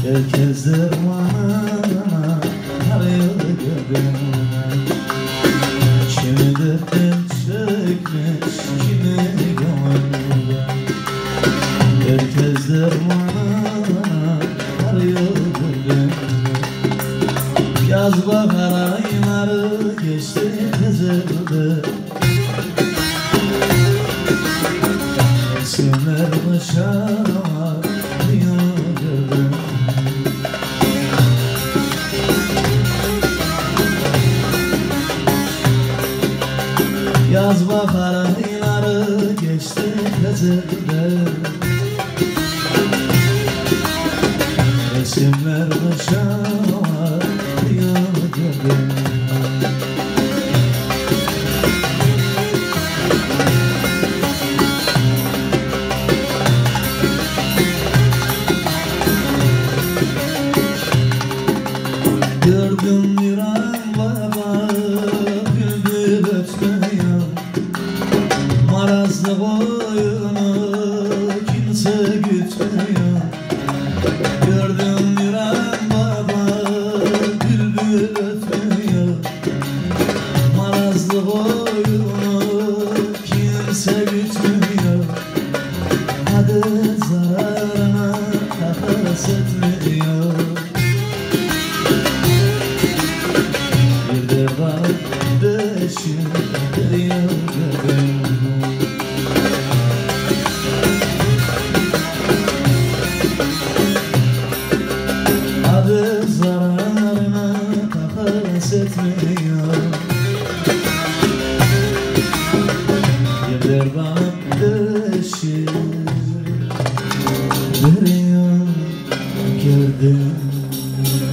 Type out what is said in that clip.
Herkes dermanına arıyor göbeğine. Kimi dertten çekmiş, kimi gönlünde. Herkes dermanına arıyor göbeğine. Yaz bahar ayları geçti tezelde. Mevsimler başarama diyor göbeğine. Yaz bahar ayları geçti tezelde. Resimler başarama diyor göbeğine. Gördüm bir an baba bülbül ötmeyen. Marazlı boyunu kimse gütmeyen. Gördüm bir an baba bülbül ötmeyen. Marazlı boyunu kimse gütmeyen. Hadi zararına takas etmiyor. Deşim diyor göbeğime. Adı zararına takas etmiyor. Gider bana deşim diyor göbeğime.